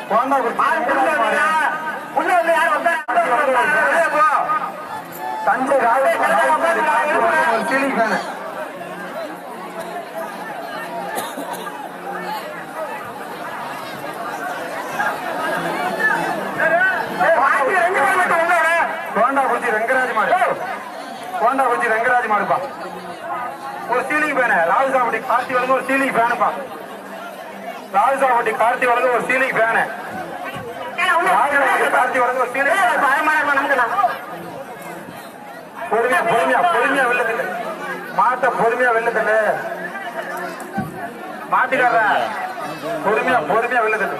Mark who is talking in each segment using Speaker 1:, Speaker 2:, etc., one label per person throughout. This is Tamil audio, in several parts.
Speaker 1: தஞ்சை கோண்டாகுச்சி ரங்கராஜ் மாடு கோண்டாகுச்சி ரங்கராஜ் மாடுப்பா ஒரு சீலிங் பேனு ராஜசாபட்டி கார்த்தி வழங்க ஒரு சீலிங் பேனுப்பா ராஜசாபட்டி கார்த்தி வழங்க ஒரு சீலிங் பேனு கார்த்தி வழங்க ஒரு சீலிங் பொறுமையா பொறுமையா பொறுமையா வெள்ளத்துல மாட்ட பொறுமையா வெள்ளத்துல மாட்டுக்கார பொறுமையா பொறுமையா வெள்ளத்துல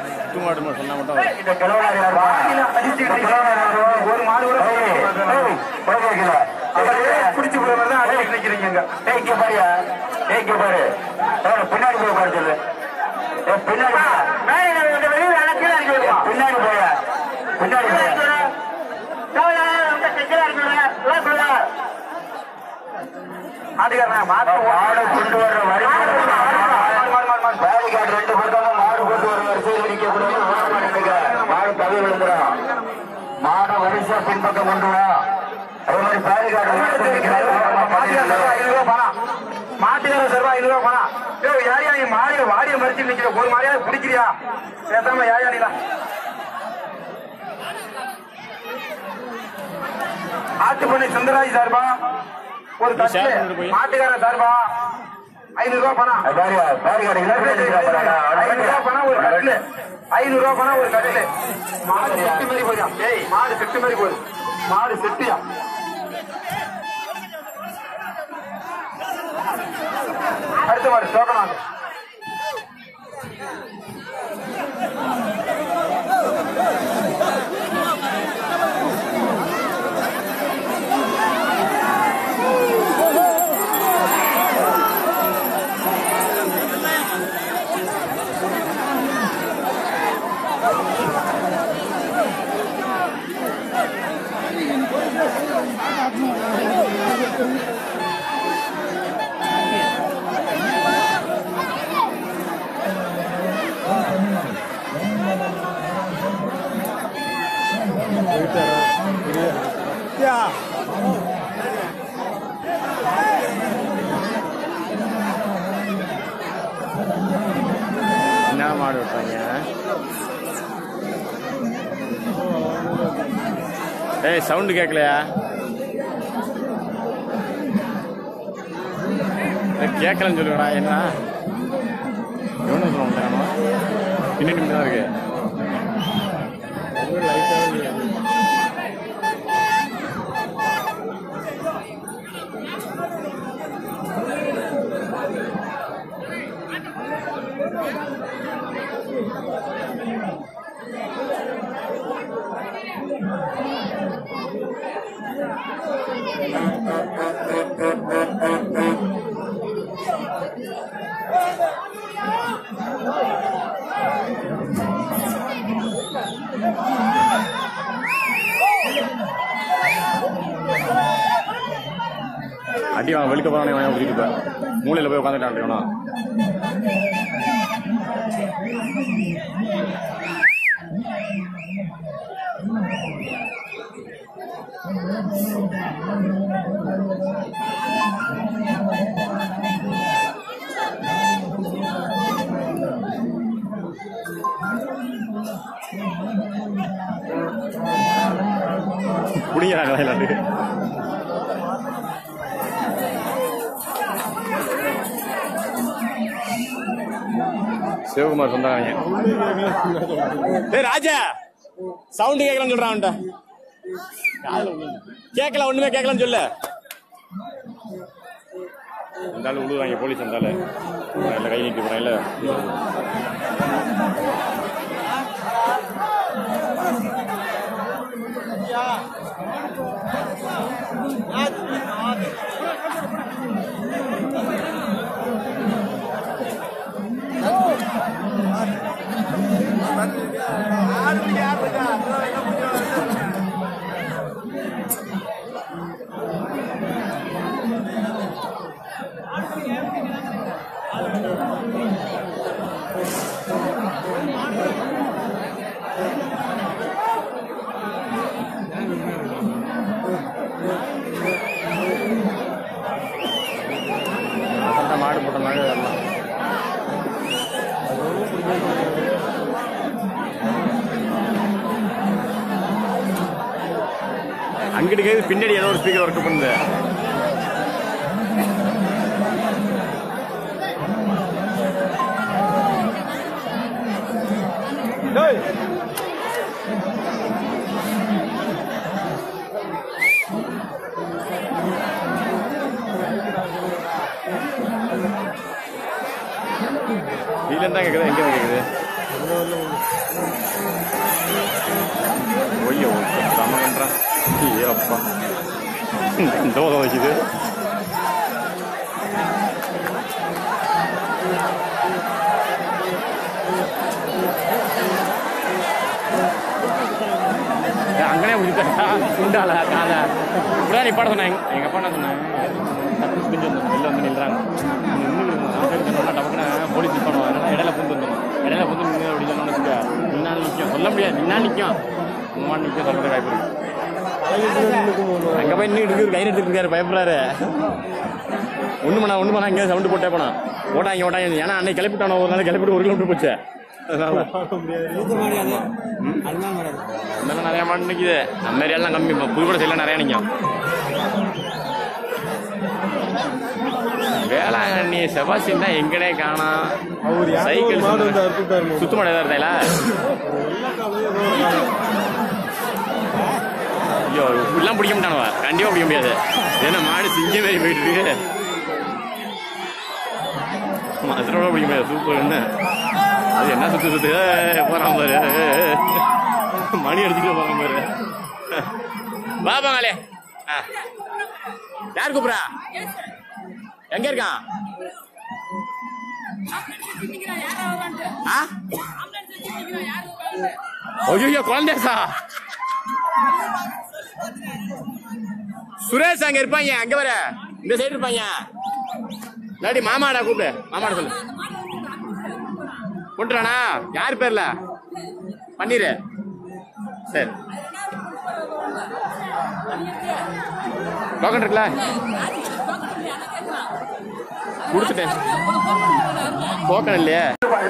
Speaker 1: ஒரு மாடு கூட பிடிச்சு நிக்கிறீங்க பாரு பின்னாடி போய் பாரு சொல்லு பின்னாடி பின்னாடி போய பின்னாடி மாடு கொண்டு வர்ற வரி பேரிகார்டு 2 கொடுத்தாலும் மாடு கொண்டு வர வரிசையில் நிற்கக்கூடாது மாடு தவி விழுந்துடும் மாட வரிசை பின்பக்கம் கொண்டு வா அதே மாதிரி பேரிகார்டு மாட்டுக்கார சர்வா 5 ரூபா பணம் யாரையா நீ மாடிய வாடிய மறிச்சு நிக்கிற ஒரு மாடியா பிடிக்கிறியா பேசாம யாரையா நீலா ஆட்டுப்பண்ணை சுந்தராஜ் சார்பா ஒரு தட்டு மாட்டுக்கார சார்பா 500 ரூபா பணம் 500 ரூபா பணம் ஒரு கட்டில் 500 ரூபா பணம் ஒரு கட்டில் மாடு செட்டு மாதிரி போயா மாடு செட்டு மாதிரி போகுது மாடு செட்டியா அடுத்த மாடு டோக்கனாங்க என்ன மாடு விட்டாங்க ஏய் சவுண்ட் கேட்கலையா கேட்கலன்னு சொல்லுவேடா என்ன எவ்வளோ சொல்லுவாங்க பின்னாடி தான் இருக்கு அடி வெளிக்க போறானே ஊற்றிட்டு மூலையில் போய் உட்காந்துட்டான் குடிக்கிறாங்களா எல்லாத்துக்கு சிவகுமார் சொந்தாங்க ராஜா சவுண்ட் கேட்கலன்னு சொல்றான் கேட்கல ஒண்ணுமே கேட்கலன்னு சொல்ல இருந்தாலும் விழுவாங்க போலீஸ் இருந்தாலும் கை நீட்டு போறேன் இல்ல
Speaker 2: மாடு போட்ட மாதிரி வரலாம். அங்கிட்டு பின்னாடி ஏதோ ஒரு ஸ்பீக்கர் ஒர்க் பண்ணுது. வீல தான் கேக்குது, எங்க கேக்குது? ஒய்யோ சமன்றா அப்பா தோதம் வைக்குது. அங்கனே முடித்தா உண்டால காலை இப்படிதான் நிப்பாட சொன்னாங்க. எங்க அப்பா என்ன சொன்னாங்க, வெளில வந்து நில்றாங்க, டப்புனா போலீஸ் நிற்பானோ, அதனால இடையில பூந்து வந்துடும். இடையில பூந்து நின்று அப்படி சொன்னோன்னு வச்சுக்க, நின்னாலும் நிற்கும், சொல்ல முடியாது, நின்னாலும் நிற்கும், உமான்னு நிற்க சொல்றது வாய்ப்பு இருக்கு. அங்கே போய் இன்னும் இருக்கு, கயிறு எடுத்துட்டு இருக்காரு, பயப்படுறாரு. ஒன்று பண்ணா இங்கே சவுண்டு போட்டே போனா ஓட்டாங்க. ஏன்னா அன்னைக்கு கிளப்பிட்டானோ, ஒரு நாள் கிளப்பிட்டு 1 கிலோமீட்டர் போச்சு. அதனால நிறைய மாடு நிற்கிது. நம்ம ஏரியாலாம் கம்மி, புதுக்கோட்டை சைட்லாம் நிறையா நிற்கும். வேளாங்கண்ணி செபாஸ்டியன் தான் எங்கனே காணோம். சைக்கிள் சுத்து மாடு ஏதாவது இருந்தாங்களா? ஐயோ இப்படிலாம் பிடிக்க மாட்டானுவா, கண்டிப்பா பிடிக்க முடியாது. ஏன்னா மாடு சிங்க மாரி போயிட்டு இருக்கு, மதுரோட பிடிக்க முடியாது. சூப்பர். என்ன அது என்ன சுத்து போறான் பாரு, மணி அடிச்சுட்டு போறான் பாரு. பாப்பாங்களே யார் கூப்பிடா, எங்க இருக்கான்? ஐயோ குழந்தைசா சுரேஷ் அங்க இருப்பாங்க, அங்க வர இந்த சைடு இருப்பாங்க. இல்லாட்டி மாமாடா கூப்பிடு, மாமாட சொல்லு கொண்டுறானா. யார் பேர்ல பண்ணிரு. சரி டோக்கன் இருக்குல்ல, கொடுத்துட்டேன். டோக்கன் இல்லையே,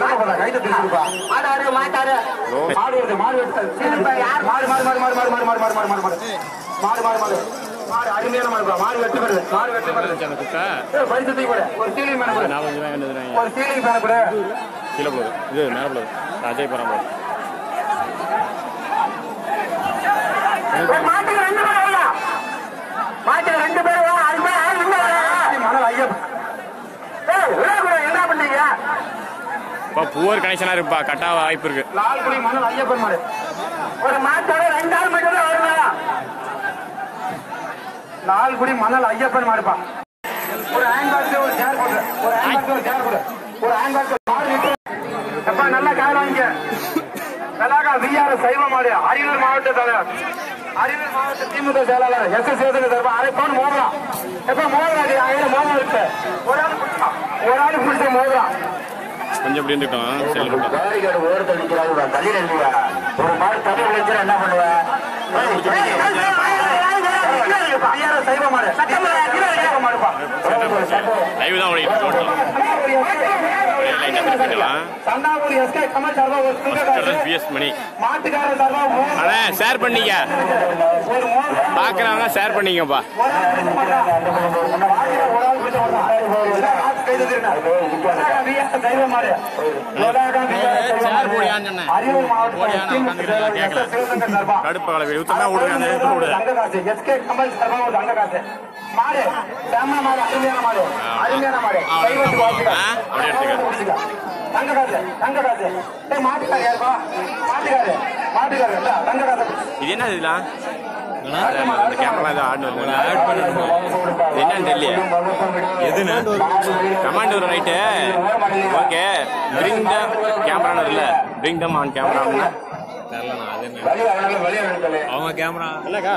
Speaker 1: அருமையான மாடு, மாடு வெற்றி பெறுது, மாடு வெற்றி பெறுது. ஒரு சீலிங் மேல கூட, ஒரு சீலிங் மேல கூட
Speaker 2: கீழே போகுது, இது மேல போகுது. அஜய் போறான் போது
Speaker 1: மாட்டுக்கு 2 பேரும் மணல் ஐயப்பன். என்ன பண்ணீங்க?
Speaker 2: பூவர் கனெக்ஷனா இருப்பா, கட்டா வாய்ப்பு இருக்கு.
Speaker 1: லால்குடி மணல் ஐயப்பன் மாடு. ஒரு மாட்டோட 2 ஆள் மட்டும் தான் வருவாங்க. லால்குடி மணல் ஐயப்பன் மாடுப்பா. ஒரு ஹேண்ட் பாக்ஸ், ஒரு சேர் போடு, ஒரு ஹேண்ட் பாக்ஸ், ஒரு சேர் போடு, ஒரு ஹேண்ட் பாக்ஸ். எப்பா நல்லா காய் வாங்கிக்க. கலாகா விஆர் சைவ மாடு, அரியலூர் மாவட்ட தலைவர், அரியலூர் மாவட்ட திமுக செயலாளர் SS சார்பா அரை பவுன் மோதிரம். எப்ப மோதிரம் ஆயிரம் மோதிரம் இருக்கு, ஒரு ஆள் பிடிச்ச மோதிரம்
Speaker 2: கொஞ்சம் அப்படி இருந்துட்டோம்.
Speaker 1: ஒரு மாடு தண்ணி விளைச்சு என்ன பண்ணுவேன்? சைவ மாடு
Speaker 2: லைவ் தான் ஓடிட்டு ஷேர் பண்ணிக்க, பாக்குறவங்க ஷேர் பண்ணிக்கப்பா. இது என்ன இதெல்லாம் கேமரா ஆட் பண்ணணும், என்னன்னு தெரியல. எதுன்னு கமாண்ட் வரும் ரைட்டு. ஓகே பிரிங் த கேமரான்னு இல்ல, பிரிங் தம் ஆன் கேமரா அவங்க கேமரா இல்லக்கா.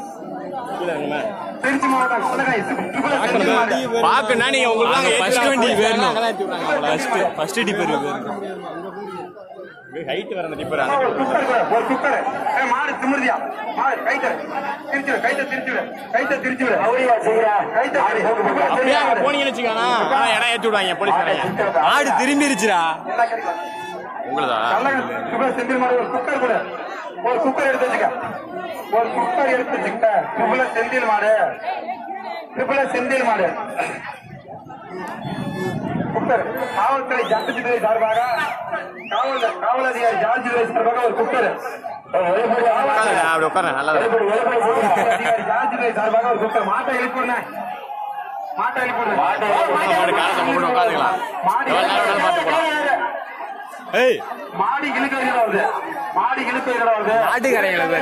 Speaker 2: பாக்கணும் நீங்க உங்களுக்கு ஃபர்ஸ்ட் வண்டி வேணும், ஃபர்ஸ்ட் டிப்பர் வேணும். ஹைட் வர அந்த டிப்பர்
Speaker 1: ஒரு குக்கர் கூட, ஒரு குக்கர். மாடு திமிருதியா மாடு கைத்த திருச்சிவிடு, கைத்த திருச்சிவிடு. கைத்த
Speaker 2: அப்படியே அங்க போனீங்கன்னு வச்சுக்கானா இடம் ஏற்றி விடுவாங்க போலீஸ்காரங்க. ஆடு திரும்பிருச்சுடா உங்களுதா
Speaker 1: செந்தில் மாடு. ஒரு குக்கர் கூட, ஒரு குக்கர் எடுத்து வச்சுக்க, ஒரு குக்கர் எடுத்து வச்சுக்கிட்ட. செந்தில் மாடு, செந்தில் மாடு குக்கர். காவல்துறை ஜார்ஜ் சார்பாக, காவல் அதிகாரி ஜார்ஜ் சார்பாக ஒரு குக்கர்.
Speaker 2: அப்படி உட்கார நல்லா
Speaker 1: அதிகாரி ஜார்ஜ் சார்பாக ஒரு குக்கர். மாட்டை எழுப்பிடுறேன், மாட்டை எழுப்பிடுறேன்.
Speaker 2: உட்காந்துக்கலாம்
Speaker 1: மாடி இழுக்கிறது, மாடி இழுக்கிறது.
Speaker 2: நாட்டு கரைகளை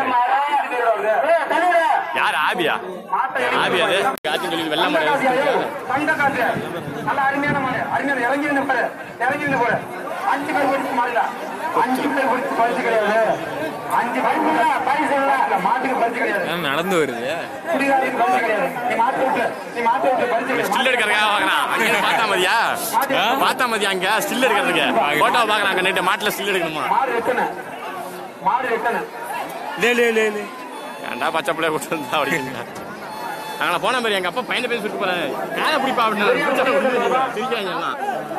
Speaker 2: யார் ஆபியா? ஆபியா காட்சி சொல்லி வெள்ள மாடு
Speaker 1: தங்க காசு நல்ல அருமையான மாடு. அருமையான இறங்கி போற, இறங்கி போற. 5 பேர் பிடிச்சு மாடுடா, 5 பேர் பிடிச்சு பரிசு கிடையாது. 5 பேர் பரிசு இல்ல, மாட்டுக்கு பரிசு கிடையாது.
Speaker 2: நடந்து வருது
Speaker 1: குடிகாரின் பரிசு கிடையாது. நீ மாட்டு விட்டு பரிசு கிடையாது.
Speaker 2: ஸ்டில் எடுக்கிறதுக்காக வாங்கினான். அங்கே பார்த்தா மதியா பார்த்தா மதியா அங்க ஸ்டில் எடுக்கிறதுக்கு போட்டோ பாக்குறாங்க. நைட்டு மாட்டுல ஸ்டில் எடுக்கணுமா?
Speaker 1: மாடு எத்தனை, மாடு எத்தனை?
Speaker 2: ஏன்டா பச்சை பிள்ளைய கொடுத்து வந்தா அப்படிங்க. நாங்களா போன மாதிரி எங்க அப்பா பையனை பேசி சுட்டு போறேன். யாரை பிடிப்பா அப்படின்னு சிரிக்கிறாங்க எல்லாம்.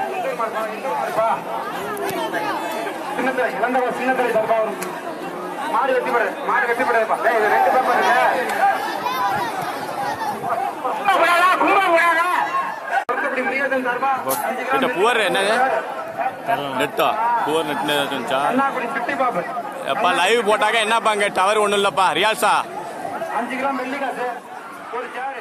Speaker 1: சின்னத்திரை இளந்தவ சின்னத்திரை சார்பா மாடு வெட்டிப்படு, மாடு வெட்டிப்படாதுப்பா. 2 பேப்பர்
Speaker 2: இருக்கு. புவர் என்னது நெட்டா புவர் நெட் எப்பா லைவ் போட்டாக்க என்னப்பா இங்க டவர் ஒண்ணும் இல்லப்பா. ரியால்ஸா
Speaker 1: 5 கிலோ வெள்ளி காசு, ஒரு சேர்